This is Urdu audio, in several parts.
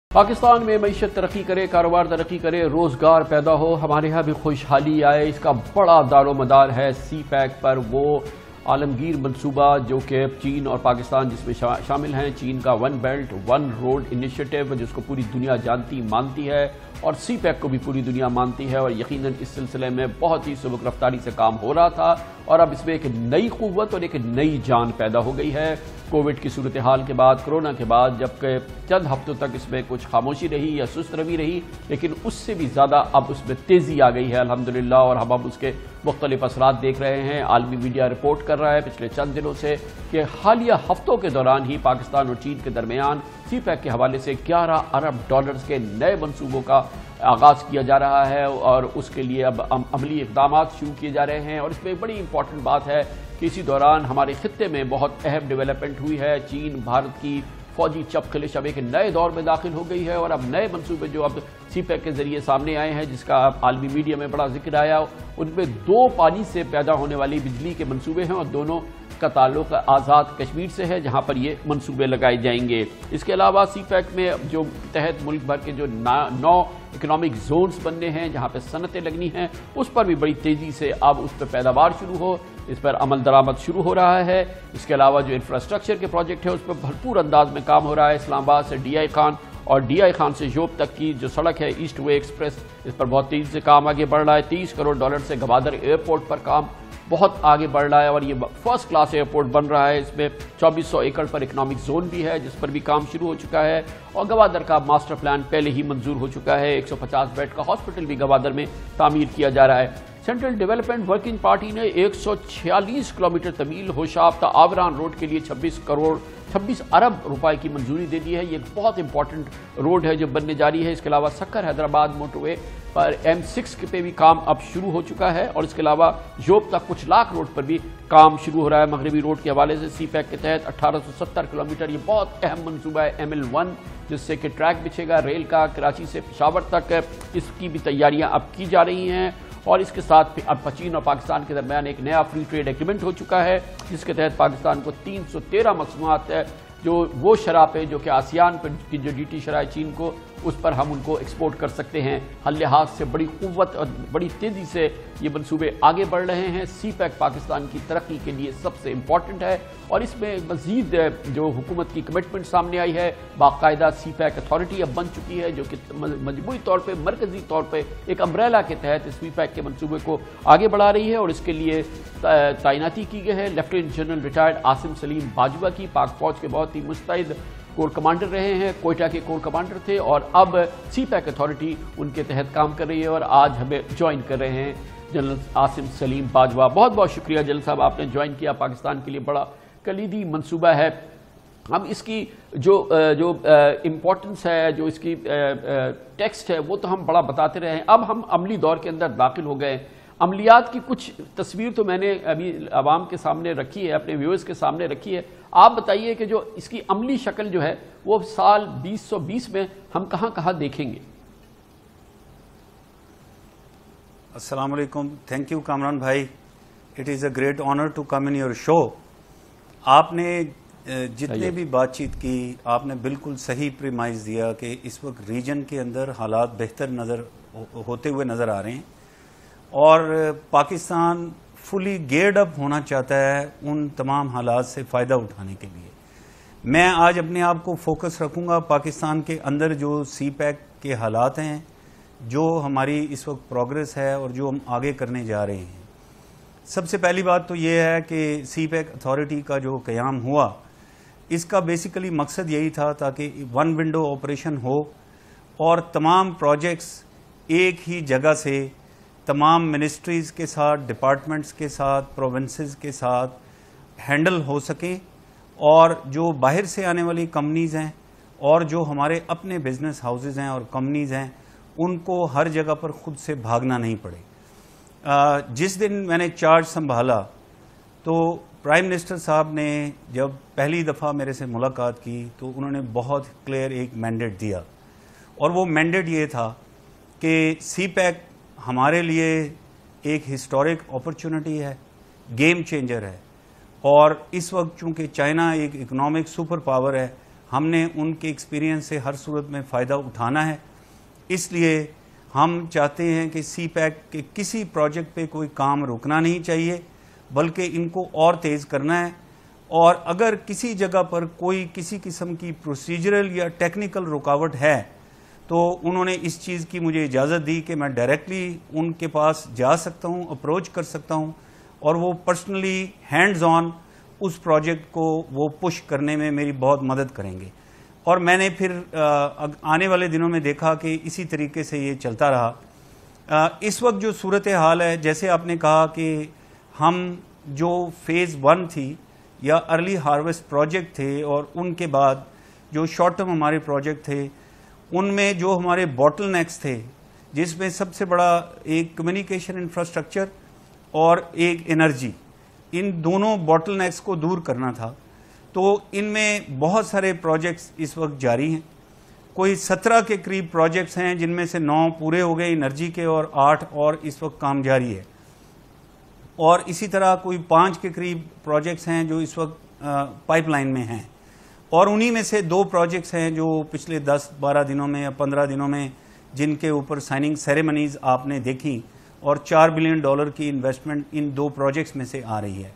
पाकिस्तान में मईशत तरक्की करे, कारोबार तरक्की करे, रोजगार पैदा हो, हमारे यहाँ भी खुशहाली आए, इसका बड़ा दारोमदार है सी पैक पर वो आलमगीर मंसूबा जो कि चीन और पाकिस्तान जिसमें शामिल हैं। चीन का one belt one road initiative जिसको पूरी दुनिया जानती मानती है और सी पैक को भी पूरी दुनिया मानती है और यकीनन इस सिलसिले में बहुत ही सुबह रफ्तारी से काम हो रहा था और अब इसमें एक नई कुव्वत और एक नई जान पैदा हो गई है। कोविड की सूरत हाल के बाद, कोरोना के बाद, जबकि चंद हफ्तों तक इसमें कुछ खामोशी रही या सुस्त रवि रही, लेकिन उससे भी ज़्यादा अब उसमें तेज़ी आ गई है अल्हम्दुलिल्लाह और हम अब उसके मुख्तलिफ असरात देख रहे हैं। आलमी मीडिया रिपोर्ट कर रहा है पिछले चंद दिनों से कि हालिया हफ्तों के दौरान ही पाकिस्तान और चीन के दरमियान सी पैक के हवाले से 11 अरब डॉलर्स के नए मनसूबों का आगाज़ किया जा रहा है और उसके लिए अब अमली इक़दाम शुरू किए जा रहे हैं। और इसमें एक बड़ी इंपॉर्टेंट बात है कि इसी दौरान हमारे खित्ते में बहुत अहम डेवलपमेंट हुई है। चीन भारत की फौजी चपखलिश अब एक नए दौर में दाखिल हो गई है और अब नए मंसूबे जो अब सी पैक के जरिए सामने आए हैं, जिसका आलमी मीडिया में बड़ा जिक्र आया, उनमें 2 पानी से पैदा होने वाली बिजली के मंसूबे हैं और दोनों का ताल्लुक आज़ाद कश्मीर से है जहां पर ये मंसूबे लगाए जाएंगे। इसके अलावा सी पैक में जो तहत मुल्क भर के जो 9 इकोनॉमिक जोन्स बनने हैं जहां पे सनतें लगनी हैं, उस पर भी बड़ी तेज़ी से अब उस पर पैदावार शुरू हो, इस पर अमल दरामद शुरू हो रहा है। इसके अलावा जो इंफ्रास्ट्रक्चर के प्रोजेक्ट है उस पर भरपूर अंदाज में काम हो रहा है। इस्लामाबाद से DI खान और DI खान से जोब तक की जो सड़क है ईस्ट वे एक्सप्रेस, इस पर बहुत तेज़ी से काम आगे बढ़ रहा है। 30 करोड़ डॉलर से गवादर एयरपोर्ट पर काम बहुत आगे बढ़ रहा है और ये फर्स्ट क्लास एयरपोर्ट बन रहा है। इसमें 2400 एकड़ पर इकोनॉमिक जोन भी है जिस पर भी काम शुरू हो चुका है और गवादर का मास्टर प्लान पहले ही मंजूर हो चुका है। 150 बेड का हॉस्पिटल भी गवादर में तामीर किया जा रहा है। सेंट्रल डेवलपमेंट वर्किंग पार्टी ने 146 किलोमीटर तवील होशाफ्ता आवरान रोड के लिए 26 अरब रुपए की मंजूरी दे दी है। ये एक बहुत इंपॉर्टेंट रोड है जो बनने जा रही है। इसके अलावा सक्कर हैदराबाद मोटरवे पर M6 पे भी काम अब शुरू हो चुका है और इसके अलावा जोब तक कुछ लाख रोड पर भी काम शुरू हो रहा है। मगरबी रोड के हवाले से सी पैक के तहत 1870 किलोमीटर, ये बहुत अहम मंसूबा है ML1 जिससे कि ट्रैक बिछेगा रेल का कराची से पेशावर तक। इसकी भी तैयारियां अब की जा रही हैं और इसके साथ अब चीन और पाकिस्तान के दरमियान एक नया फ्री ट्रेड एग्रीमेंट हो चुका है जिसके तहत पाकिस्तान को 313 मसनूआत है जो वो शराब है जो कि आसियान पर की जो DT शराब चीन को, उस पर हम उनको एक्सपोर्ट कर सकते हैं। हर लिहाज से बड़ी क़ुव्वत और बड़ी तेज़ी से ये मनसूबे आगे बढ़ रहे हैं। सी पैक पाकिस्तान की तरक्की के लिए सबसे इम्पॉर्टेंट है और इसमें मज़ीद जो हुकूमत की कमिटमेंट सामने आई है, बाकायदा सी पैक अथॉरिटी अब बन चुकी है जो कि मजबूरी तौर पर मरकज़ी तौर पर एक अम्ब्रेला के तहत सी पैक के मनसूबे को आगे बढ़ा रही है और इसके लिए तैनाती की गई है lieutenant general retired Asim Saleem Bajwa की। पाक फौज के बहुत ही मुस्तैद कोर कमांडर रहे हैं, कोयटा के कोर कमांडर थे और अब सी पैक अथॉरिटी उनके तहत काम कर रही है और आज हमें ज्वाइन कर रहे हैं जनरल आसिम सलीम बाजवा। बहुत बहुत शुक्रिया जनरल साहब, आपने ज्वाइन किया। पाकिस्तान के लिए बड़ा कलीदी मंसूबा है। हम इसकी जो इम्पोर्टेंस है, जो इसकी टेक्स्ट है, वो तो हम बड़ा बताते रहे हैं। अब हम अमली दौर के अंदर दाखिल हो गए। अमलियात की कुछ तस्वीर तो मैंने अभी आवाम के सामने रखी है, अपने व्यूअर्स के सामने रखी है। आप बताइए कि जो इसकी अमली शक्ल जो है वो साल 2020 में हम कहाँ कहाँ देखेंगे। अस्सलाम वालेकुम, थैंक यू कामरान भाई, it is a great honour to come in your show. आपने जितने भी बातचीत की, आपने बिल्कुल सही प्रीमाइज दिया कि इस वक्त रीजन के अंदर हालात बेहतर होते हुए नज़र आ रहे हैं और पाकिस्तान फुली गेयर्ड अप होना चाहता है उन तमाम हालात से फ़ायदा उठाने के लिए। मैं आज अपने आप को फोकस रखूंगा पाकिस्तान के अंदर जो सी पैक के हालात हैं, जो हमारी इस वक्त प्रोग्रेस है और जो हम आगे करने जा रहे हैं। सबसे पहली बात तो ये है कि सी पैक अथॉरिटी का जो क़याम हुआ, इसका बेसिकली मकसद यही था ताकि वन विंडो ऑपरेशन हो और तमाम प्रोजेक्ट्स एक ही जगह से तमाम मिनिस्ट्रीज़ के साथ, डिपार्टमेंट्स के साथ, प्रोविंसेस के साथ हैंडल हो सकें और जो बाहर से आने वाली कंपनीज़ हैं और जो हमारे अपने बिजनेस हाउसेज हैं और कंपनीज़ हैं, उनको हर जगह पर खुद से भागना नहीं पड़े। जिस दिन मैंने चार्ज संभाला तो प्राइम मिनिस्टर साहब ने जब पहली दफ़ा मेरे से मुलाकात की तो उन्होंने बहुत क्लियर एक मैंडेट दिया और वो मैंडेट ये था कि सी पैक हमारे लिए एक हिस्टोरिक अपॉर्चुनिटी है, गेम चेंजर है और इस वक्त चूंकि चाइना एक इकोनॉमिक सुपर पावर है, ہم نے ان کے ایکسپیرینس سے ہر صورت میں فائدہ اٹھانا ہے. اس لیے ہم چاہتے ہیں کہ سی پیک کے کسی پروجیکٹ پہ کوئی کام رکنا نہیں چاہیے بلکہ ان کو اور تیز کرنا ہے. اور اگر کسی جگہ پر کوئی کسی قسم کی پروسیجرل یا ٹیکنیکل رکاوٹ ہے تو انہوں نے اس چیز کی مجھے اجازت دی کہ میں ڈائریکٹلی ان کے پاس جا سکتا ہوں, اپروچ کر سکتا ہوں, اور وہ پرسنلی ہینڈز آن اس پروجیکٹ کو وہ پش کرنے میں میری بہت مدد کریں گے. اور میں نے پھر آنے والے دنوں میں دیکھا کہ اسی طریقے سے یہ چلتا رہا. اس وقت جو صورتحال ہے, جیسے آپ نے کہا کہ ہم جو فیز 1 تھی یا ارلی ہارویسٹ پروجیکٹ تھے اور ان کے بعد جو شارٹ ٹرم ہمارے پروجیکٹ تھے, ان میں جو ہمارے باٹل نیکس تھے, جس میں سب سے بڑا ایک کمیونیکیشن انفراسٹرکچر اور ایک انرجی, ان دونوں باٹل نیکس کو دور کرنا تھا. تو ان میں بہت سارے پروجیکٹس اس وقت جاری ہیں. کوئی 17 کے قریب پروجیکٹس ہیں جن میں سے 9 پورے ہو گئے انرجی کے, اور 8 اور اس وقت کام جاری ہے. اور اسی طرح کوئی 5 کے قریب پروجیکٹس ہیں جو اس وقت پائپ لائن میں ہیں, اور انہی میں سے 2 پروجیکٹس ہیں جو پچھلے 10-12 دنوں میں یا 15 دنوں میں جن کے اوپر سائننگ سیریمنیز آپ نے دیکھی, اور $4 بلین کی انویسٹمنٹ ان 2 پروجیکٹس میں سے آ رہی ہے.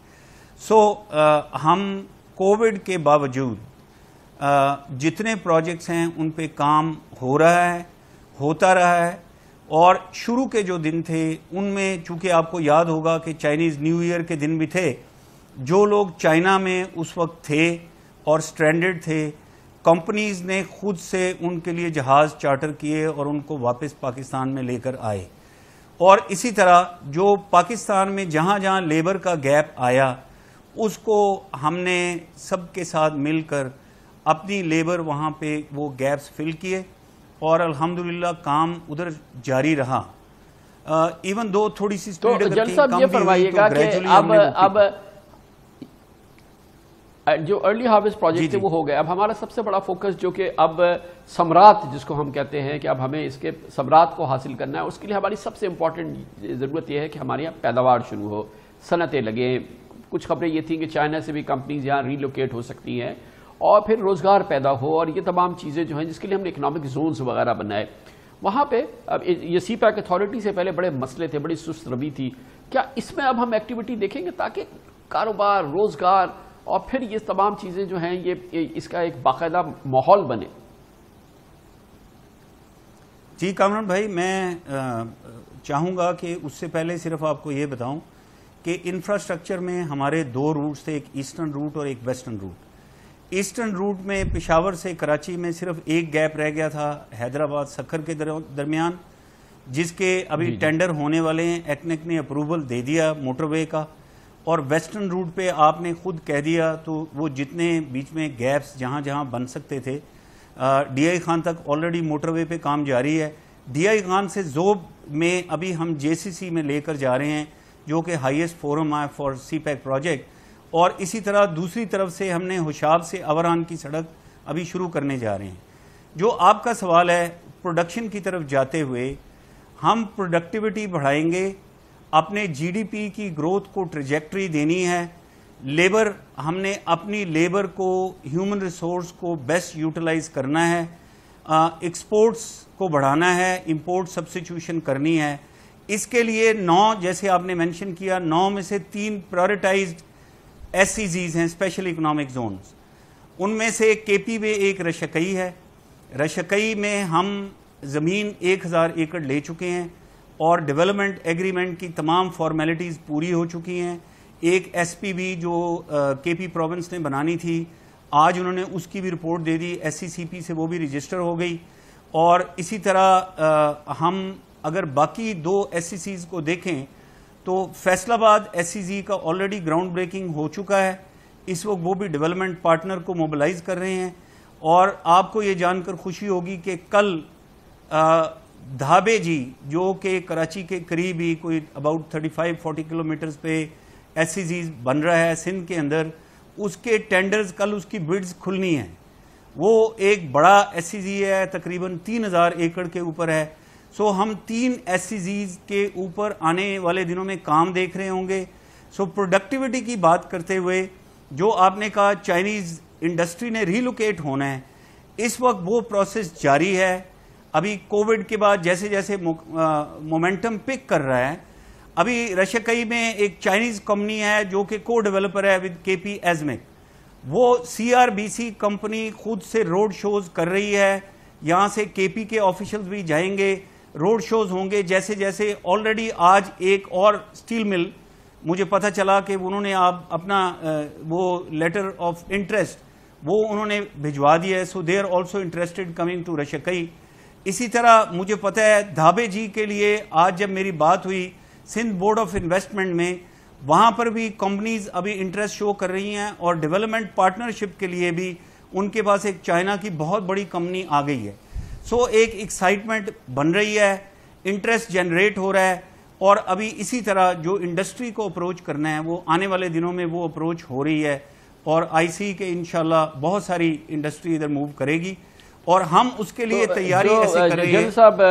ہم کووڈ کے باوجود جتنے پروجیکٹس ہیں ان پہ کام ہو رہا ہے, ہوتا رہا ہے. اور شروع کے جو دن تھے ان میں, چونکہ آپ کو یاد ہوگا کہ چائنیز نیو ایئر کے دن بھی تھے, جو لوگ چائنا میں اس وقت تھے اور سٹرینڈڈ تھے, کمپنیز نے خود سے ان کے لیے جہاز چارٹر کیے اور ان کو واپس پاکستان میں لے کر آئے. اور اسی طرح جو پاکستان میں جہاں جہاں لیبر کا گیپ آیا اس کو ہم نے سب کے ساتھ مل کر اپنی لیبر وہاں پہ وہ گیپس فل کیے, اور الحمدللہ کام ادھر جاری رہا. ایون دو تھوڑی سی سپیڈ اگر جل صاحب یہ فرمائیے گا کہ اب جو ارلی ہارویسٹ پروجیکٹ وہ ہو گئے, اب ہمارا سب سے بڑا فوکس جو کہ اب ثمرات جس کو ہم کہتے ہیں کہ اب ہمیں اس کے ثمرات کو حاصل کرنا ہے, اس کے لیے ہماری سب سے امپورٹنٹ ضرورت یہ ہے کہ ہمارے یہاں پیداوار شروع ہو, صنعتیں لگیں. کچھ خبریں یہ تھیں کہ چائنا سے بھی کمپنیز یہاں ریلوکیٹ ہو سکتی ہیں اور پھر روزگار پیدا ہو, اور یہ تمام چیزیں جو ہیں جس کے لیے ہم نے اکنامک زونز وغیرہ بنائے. وہاں پہ اب یہ سی پیک اتھارٹی سے پہلے بڑے مسئلے تھے, بڑی سست روی تھی. کیا اس میں اب ہم ایکٹیویٹی دیکھیں گے تاکہ کاروبار, روزگار اور پھر یہ تمام چیزیں جو ہیں یہ اس کا ایک باقاعدہ ماحول بنے؟ جی کامران بھائی, میں چاہوں گا کہ اس سے پہلے صرف آپ کو یہ بتاؤں کہ انفراسٹرکچر میں ہمارے 2 روٹس تھے, ایک ایسٹرن روٹ اور ایک ویسٹرن روٹ. ایسٹرن روٹ میں پشاور سے کراچی میں صرف ایک گیپ رہ گیا تھا حیدرآباد سکھر کے درمیان, جس کے ابھی ٹینڈر ہونے والے ہیں. ایکنک نے اپروول دے دیا موٹر وے کا. اور ویسٹرن روٹ پہ آپ نے خود کہہ دیا, تو وہ جتنے بیچ میں گیپس جہاں جہاں بن سکتے تھے, ڈی آئی خان تک آلریڈی موٹر وے پہ کام جاری ہے. ڈی آئی خان سے زوب میں ابھی ہم جے سی سی میں لے کر جا رہے ہیں, جو کہ ہائیسٹ فورم ہے فار سی پیک پروجیکٹ. اور اسی طرح دوسری طرف سے ہم نے ہوشاب سے اوران کی سڑک ابھی شروع کرنے جا رہے ہیں. جو آپ کا سوال ہے, پروڈکشن کی طرف جاتے ہوئے ہم پروڈکٹیوٹی بڑھائیں گے, اپنے جی ڈی پی کی گروتھ کو ٹریجیکٹری دینی ہے. لیبر, ہم نے اپنی لیبر کو, ہیومن ریسورس کو بیسٹ یوٹیلائز کرنا ہے. ایکسپورٹس کو بڑھانا ہے, امپورٹ سبسٹیٹیوشن کرنی ہے. اس کے لیے 9, جیسے آپ نے مینشن کیا, 9 میں سے 3 پرائورٹائزڈ ایس سی زیز ہیں, اسپیشل اکنامک زونز. ان میں سے کے پی میں ایک رشکئی ہے. رشکئی میں ہم زمین 1000 ایکڑ لے چکے ہیں اور ڈیولپمنٹ ایگریمنٹ کی تمام فارمیلٹیز پوری ہو چکی ہیں. ایک ایس پی بھی جو کے پی پروونس نے بنانی تھی, آج انہوں نے اس کی بھی رپورٹ دے دی, ایس سی سی پی سے وہ بھی رجسٹر ہو گئی. اور اسی طرح ہم اگر باقی 2 ایس سی سیز کو دیکھیں تو فیصل آباد ایس سی زی کا آلریڈی گراؤنڈ بریکنگ ہو چکا ہے. اس وقت وہ بھی ڈیولپمنٹ پارٹنر کو موبلائز کر رہے ہیں. اور آپ کو یہ جان کر خوشی ہوگی کہ کل دھابے جی, جو کہ کراچی کے قریب ہی کوئی اباؤٹ 35-40 کلومیٹرز پہ ایس سی زیز بن رہا ہے سندھ کے اندر, اس کے ٹینڈرز کل اس کی بڈز کھلنی ہیں. وہ ایک بڑا ایس سی زی ہے, تقریباً 3000 ایکڑ کے اوپر ہے. سو ہم 3 ایس سی زیز کے اوپر آنے والے دنوں میں کام دیکھ رہے ہوں گے. سو پروڈکٹیوٹی کی بات کرتے ہوئے جو آپ نے کہا چائنیز انڈسٹری نے ریلوکیٹ ہونا ہے، اس وقت وہ پروسیس جاری ہے. ابھی کووڈ کے بعد جیسے جیسے مومنٹم پک کر رہا ہے، ابھی رشکئی میں ایک چائنیز کمپنی ہے جو کہ کو ڈیولپر ہے ود کے پی ایزمک. وہ CRBC کمپنی خود سے روڈ شوز کر رہی ہے، یہاں سے کے پی کے آفیشلز بھی جائیں گے، روڈ شوز ہوں گے. جیسے جیسے آلریڈی آج ایک اور سٹیل مل مجھے پتہ چلا کہ انہوں نے اپنا وہ لیٹر آف انٹرسٹ وہ انہوں نے بھجوا دیا ہے. So they are also interested coming to Rashakai. اسی طرح مجھے پتہ ہے دھابے جی کے لیے آج جب میری بات ہوئی سندھ بورڈ آف انویسٹمنٹ میں، وہاں پر بھی کمپنیز ابھی انٹرسٹ شو کر رہی ہیں، اور ڈیولپمنٹ پارٹنرشپ کے لیے بھی ان کے پاس ایک چائنا کی بہت بڑی کمپنی آ گئی ہے. سو ایک ایکسائٹمنٹ بن رہی ہے، انٹرسٹ جنریٹ ہو رہا ہے، اور ابھی اسی طرح جو انڈسٹری کو اپروچ کرنا ہے وہ آنے والے دنوں میں وہ اپروچ ہو رہی ہے، اور آئی سی کہ انشاءاللہ بہت ساری انڈسٹری ادھر موو کرے گی، اور ہم اس کے لیے تیاری ایسے کر رہے ہیں. صاحب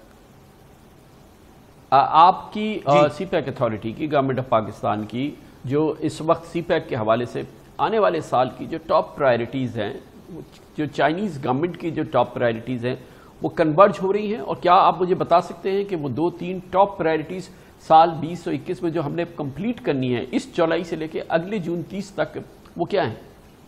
آپ کی سی پیک اتھارٹی کی، گورنمنٹ آف پاکستان کی، جو اس وقت سی پیک کے حوالے سے آنے والے سال کی جو ٹاپ پرائرٹیز ہیں، جو چائنیز گورنمنٹ کی جو ٹاپ پرائرٹیز ہیں وہ کنورج ہو رہی ہیں، اور کیا آپ مجھے بتا سکتے ہیں کہ وہ 2-3 ٹاپ پرائرٹیز سال 2021 میں جو ہم نے کمپلیٹ کرنی ہے اس جولائی سے لے کے اگلے جون 30 تک، وہ کیا ہیں؟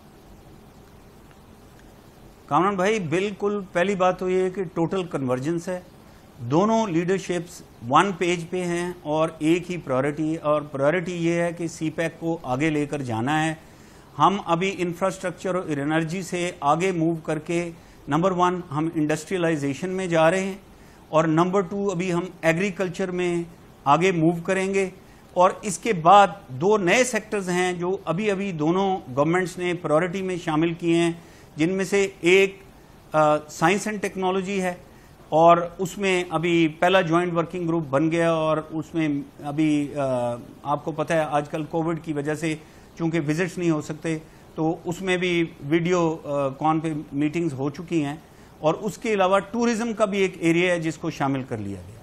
کامران بھائی بالکل پہلی بات تو یہ ہے کہ ٹوٹل کنورجنس ہے، دونوں لیڈرشپس ون پیج پہ ہیں اور ایک ہی پرائرٹی ہے، اور پرائرٹی یہ ہے کہ سی پیک کو آگے لے کر جانا ہے. ہم ابھی انفراسٹرکچر اور انرجی سے آگے موو کر کے نمبر 1 ہم انڈسٹریلائزیشن میں جا رہے ہیں، اور نمبر 2 ابھی ہم ایگریکلچر میں آگے موو کریں گے. اور اس کے بعد 2 نئے سیکٹرز ہیں جو ابھی دونوں گورنمنٹس نے پرائرٹی میں شامل کیے ہیں، جن میں سے ایک سائنس اینڈ ٹیکنالوجی ہے، اور اس میں ابھی پہلا جوائنٹ ورکنگ گروپ بن گیا، اور اس میں ابھی آپ کو پتہ ہے آج کل کووڈ کی وجہ سے چونکہ وزٹس نہیں ہو سکتے، تو اس میں بھی ویڈیو کون پہ میٹنگز ہو چکی ہیں، اور اس کے علاوہ ٹورزم کا بھی ایک ایریا ہے جس کو شامل کر لیا گیا ہے.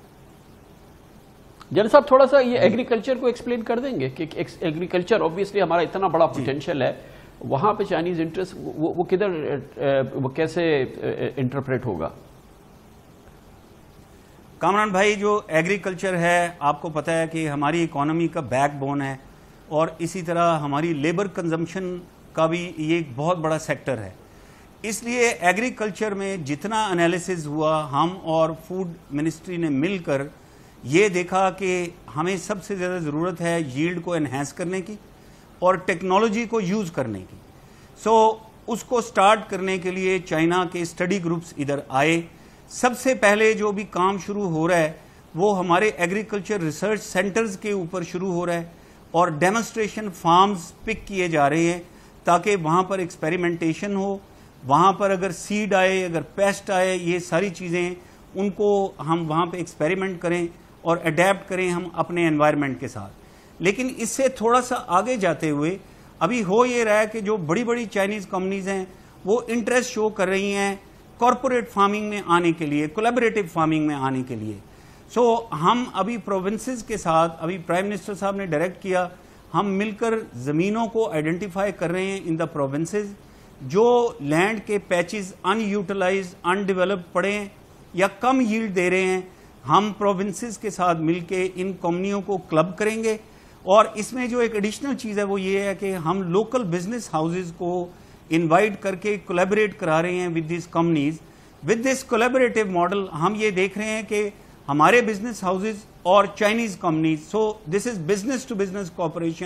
جنرل صاحب تھوڑا سا یہ ایگریکلچر کو ایکسپلین کر دیں گے کہ ایگریکلچر اوبویسلی ہمارا اتنا بڑا پوٹینشیل ہے، وہاں پہ چائنیز انٹرسٹ وہ کدھر وہ کیسے انٹرپریٹ ہوگا؟ کامران بھائی جو ایگریکلچر ہے آپ کو پتہ ہے کہ ہماری اکانومی کا بیک بون ہے، اور اسی طرح ہماری لیبر کنزمپشن کا بھی یہ ایک بہت بڑا سیکٹر ہے. اس لیے ایگریکلچر میں جتنا انالیسز ہوا، ہم اور فوڈ منسٹری نے مل کر یہ دیکھا کہ ہمیں سب سے زیادہ ضرورت ہے ییلڈ کو انہینس کرنے کی اور ٹیکنالوجی کو یوز کرنے کی. سو اس کو سٹارٹ کرنے کے لیے چائنا کے اسٹڈی گروپس ادھر آئے. سب سے پہلے جو بھی کام شروع ہو رہا ہے وہ ہمارے ایگریکلچر ریسرچ سینٹرز کے اوپر شروع ہو رہا ہے، اور ڈیمونسٹریشن فارمز پک کیے جا رہے ہیں تاکہ وہاں پر ایکسپیریمنٹیشن ہو. وہاں پر اگر سیڈ آئے، اگر پیسٹ آئے، یہ ساری چیزیں ان کو ہم وہاں پہ ایکسپیریمنٹ کریں اور اڈیپٹ کریں ہم اپنے انوائرمنٹ کے ساتھ. لیکن اس سے تھوڑا سا آگے جاتے ہوئے ابھی ہو یہ رہا ہے کہ جو بڑی بڑی چائنیز کمپنیز ہیں وہ انٹرسٹ شو کر رہی ہیں کارپوریٹ فارمنگ میں آنے کے لیے، کولیبریٹو فارمنگ میں آنے کے لیے. سو ہم ابھی پروونسز کے ساتھ، ابھی پرائم منسٹر صاحب نے ڈائریکٹ کیا، ہم مل کر زمینوں کو آئیڈینٹیفائی کر رہے ہیں ان دا پروونسز جو لینڈ کے patches unutilised undeveloped پڑے ہیں یا کم ییلڈ دے رہے ہیں. ہم پروونسز کے ساتھ مل کے ان کمپنیوں کو کلب کریں گے، اور اس میں جو ایک ایڈیشنل چیز ہے وہ یہ ہے کہ ہم لوکل بزنس ہاؤسز کو انوائٹ کر کے کولیبریٹ کرا رہے ہیں with these companies. With this collaborative model ہم یہ دیکھ رہے ہیں کہ ہمارے بزنس ہاؤسز اور Chinese companies, so this is business to business cooperation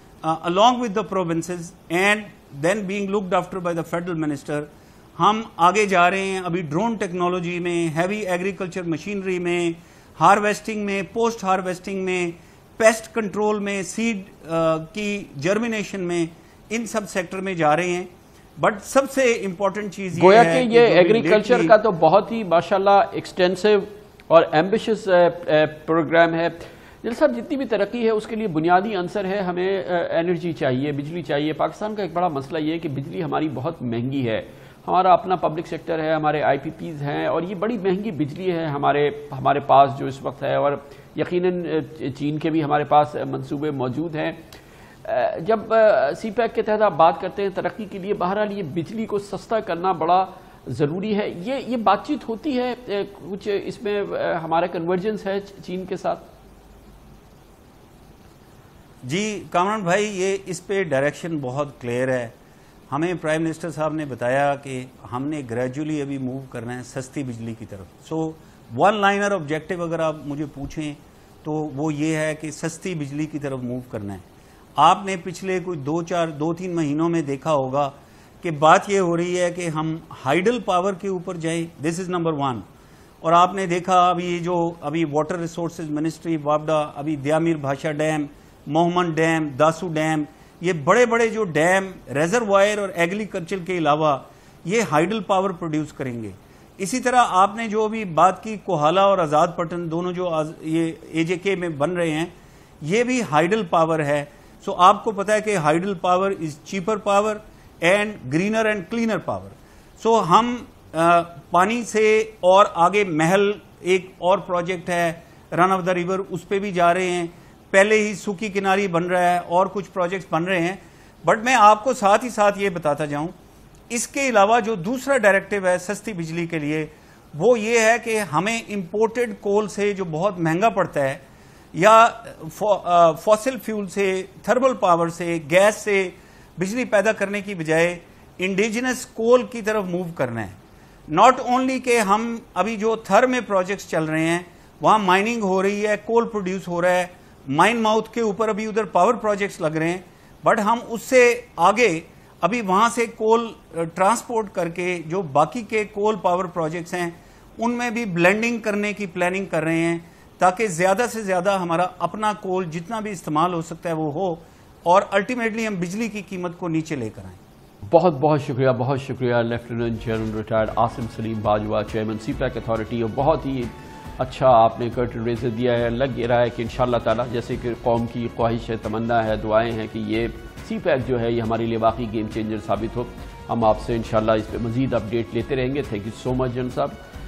along with the provinces and then being looked after by the federal minister. ہم آگے جا رہے ہیں ابھی ڈرون ٹیکنالوجی میں، ہیوی ایگریکلچر مشینری میں، ہارویسٹنگ میں، پوسٹ ہارویسٹنگ میں، پیسٹ کنٹرول میں، سیڈ کی جرمینیشن میں، ان سب سیکٹر میں جا رہے ہیں. بٹ سب سے امپورٹنٹ چیز یہ گویا ہے کہ یہ ایگریکلچر کا تو بہت ہی ماشاءاللہ ایکسٹینسو اور ایمبیشس پروگرام ہے. جنرل صاحب جتنی بھی ترقی ہے اس کے لیے بنیادی عنصر ہے، ہمیں انرجی چاہیے، بجلی چاہیے. پاکستان کا ایک بڑا مسئلہ یہ ہے کہ بجلی ہماری بہت مہنگی ہے. ہمارا اپنا پبلک سیکٹر ہے، ہمارے آئی پی پیز ہیں، اور یہ بڑی مہنگی بجلی ہے ہمارے پاس جو اس وقت ہے، اور یقیناً چین کے بھی ہمارے پاس منصوبے موجود ہیں. جب سی پیک کے تحت آپ بات کرتے ہیں ترقی کے لیے، بہرحال یہ بجلی کو سستا کرنا بڑا ضروری ہے، یہ بات چیت ہوتی ہے کچھ اس میں ہمارا کنورجنس ہے چین کے ساتھ؟ جی کامران بھائی، یہ اس پہ ڈائریکشن بہت کلیئر ہے. ہمیں پرائم منسٹر صاحب نے بتایا کہ ہم نے گریجولی ابھی موو کرنا ہے سستی بجلی کی طرف. سو ون لائنر آبجیکٹو اگر آپ مجھے پوچھیں تو وہ یہ ہے کہ سستی بجلی کی طرف موو کرنا ہے. آپ نے پچھلے کوئی دو تین مہینوں میں دیکھا ہوگا کہ بات یہ ہو رہی ہے کہ ہم ہائیڈل پاور کے اوپر جائیں. This is number 1. اور آپ نے دیکھا ابھی واٹر ریسورسز منسٹری وابڈا، ابھی Diamer Bhasha dam, Mohmand dam, Dasu dam, یہ بڑے بڑے جو ڈیم ریزروائر اور ایگریکلچر کے علاوہ یہ ہائیڈل پاور پروڈیوس کریں گے. اسی طرح آپ نے جو بھی بات کی کوہالا اور آزاد پٹن دونوں جو یہ اے جے کے میں بن رہے ہیں، یہ بھی ہائیڈل پاور ہے. سو آپ کو پتا ہے کہ hydel power is cheaper power and greener and cleaner power. So ہم پانی سے اور آگے محل ایک اور پروجیکٹ ہے رن آف دا ریور، اس پہ بھی جا رہے ہیں. پہلے ہی سوکی کناری بن رہا ہے اور کچھ پروجیکٹس بن رہے ہیں. بٹ میں آپ کو ساتھ ہی ساتھ یہ بتاتا جاؤں، اس کے علاوہ جو دوسرا ڈائریکٹو ہے سستی بجلی کے لیے، وہ یہ ہے کہ ہمیں امپورٹڈ کول سے جو بہت مہنگا پڑتا ہے، یا فاسل فیول سے، تھرمل پاور سے، گیس سے بجلی پیدا کرنے کی بجائے انڈیجنس کول کی طرف موو کرنا ہے. ناٹ اونلی کہ ہم ابھی جو تھر میں پروجیکٹس چل رہے ہیں وہاں مائننگ ہو رہی ہے، کول پروڈیوس ہو رہا ہے، مائن ماؤتھ کے اوپر ابھی ادھر پاور پروجیکٹس لگ رہے ہیں، بٹ ہم اس سے آگے ابھی وہاں سے کول ٹرانسپورٹ کر کے جو باقی کے کول پاور پروجیکٹس ہیں ان میں بھی بلینڈنگ کرنے کی پلاننگ کر رہے ہیں، تاکہ زیادہ سے زیادہ ہمارا اپنا کول جتنا بھی استعمال ہو سکتا ہے وہ ہو، اور الٹیمیٹلی ہم بجلی کی قیمت کو نیچے لے کر آئیں. بہت شکریہ lieutenant general retired Asim Saleem Bajwa, chairman CPEC authority. اور بہت ہی اچھا آپ نے کرٹن ریزر دیا ہے. لگ یہ رہا ہے کہ انشاءاللہ تعالی جیسے کہ قوم کی خواہش ہے، تمنا ہے، دعائیں ہیں کہ یہ سی پیک جو ہے یہ ہمارے لیے واقعی گیم چینجر ثابت ہو. ہم آپ سے انشاءاللہ اس پہ مزید اپڈیٹ لیتے رہیں گے. Thank you so much general صاحب.